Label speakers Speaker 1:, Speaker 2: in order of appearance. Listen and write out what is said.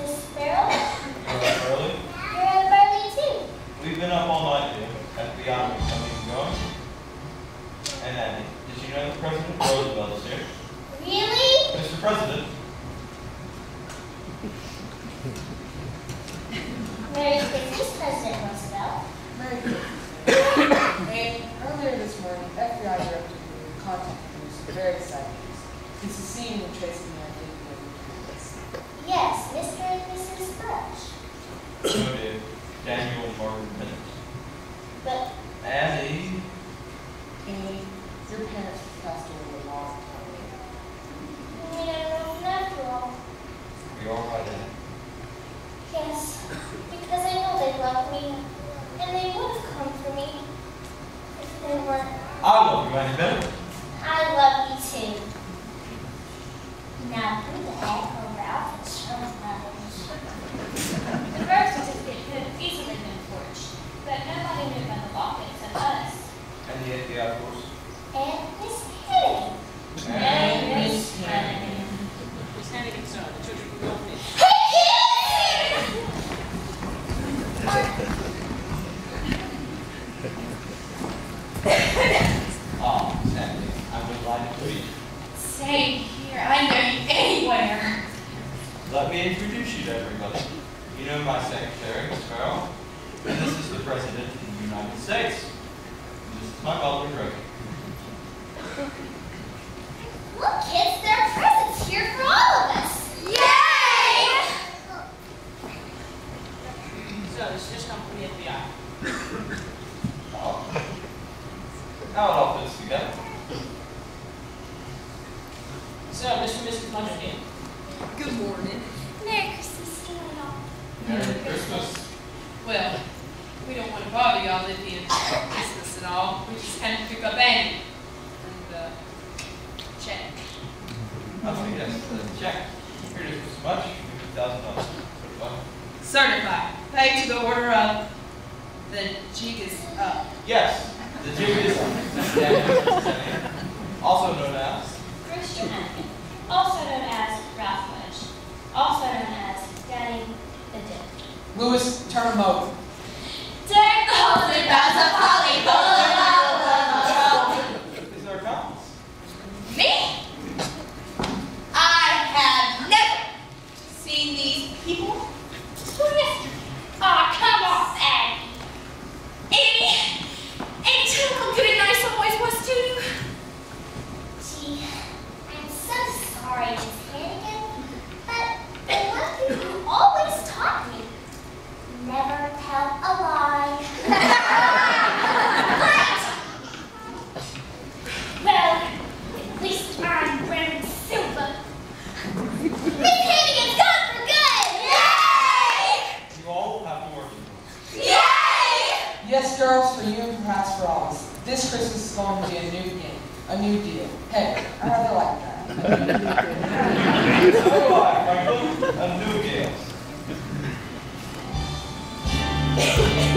Speaker 1: Mrs. Sparrow.
Speaker 2: You're up early?
Speaker 1: You're up early too.
Speaker 2: We've been up all night, dear. FBI was coming and going. And Annie, did you know that President Roosevelt is here?
Speaker 1: Really?
Speaker 2: Mr. President.
Speaker 1: Merry Christmas, President Roosevelt.
Speaker 3: Merry Christmas. And earlier this morning, FBI director contacted me with some very exciting news. He's seeing and tracing the identity of the candidates.
Speaker 1: Yes, Mr. and Mrs. Birch.
Speaker 2: So did Daniel and Margaret Bennett.
Speaker 1: But
Speaker 2: Annie.
Speaker 3: Annie, your parents passed away a long time ago.
Speaker 1: we don't know after all.
Speaker 2: Are you all right, Annie?
Speaker 1: Yes, because I know they love me, and they would have come for me if they weren't.
Speaker 2: I love you, Annie Bennett.
Speaker 1: I love you too. Now, who the heck are Ralph and Shirley Brothers?
Speaker 4: The birth certificate could have easily been forged, but nobody knew about the locket except us.
Speaker 2: And the FBI, of course.
Speaker 1: And Miss Hennigan.
Speaker 4: And Miss Hannigan.
Speaker 5: Miss Hannigan, son, the children can go with
Speaker 1: Hey,
Speaker 2: Ah, Miss Annie, I'm delighted to meet you.
Speaker 4: Same here. I know you anywhere.
Speaker 2: Let me introduce you to everybody. You know my secretary, Miss Farrell, and this is the President of the United States. This is my butler, Greg.
Speaker 1: look, kids, there are presents here for all of us. Yay!
Speaker 5: So, this just come from the FBI.
Speaker 2: Oh. Now it all fits together.
Speaker 5: So, Mr. and Mrs. Munchkin.
Speaker 3: Good morning.
Speaker 1: Merry Christmas to all.
Speaker 2: Merry Christmas.
Speaker 6: Well, we don't want to bother y'all at the end of Christmas and all. We just kind of pick up Annie and check.
Speaker 2: Oh, yes, check. Here it is, Mr. Much, $50,000.
Speaker 6: Certified. Paid to the order of the jig is up.
Speaker 2: Yes, the jig is also known as
Speaker 4: Christian Hannigan, also known as Ralph Lynch, also known as Daddy the Dick.
Speaker 3: Louis, turn him over.
Speaker 4: Deck the halls bells of holly,
Speaker 2: These are accountants.
Speaker 6: Me? I have never seen these people.
Speaker 4: Aw, come on, Annie.
Speaker 6: Ain't tell how good and nice I always was to you.
Speaker 1: Gee, I'm so sorry, Miss Hannigan, but one thing you always taught me, never tell a lie.
Speaker 4: Well, at least I'm wearing silver.
Speaker 1: Miss Hannigan's gone for good! Yay!
Speaker 2: You all will have to work in this.
Speaker 1: Yay!
Speaker 3: Yes, girls, for you and perhaps for all of us. This Christmas is going to be a new beginning, a new deal. Hey, I rather like that.
Speaker 2: So do I, Franklin. A new deal.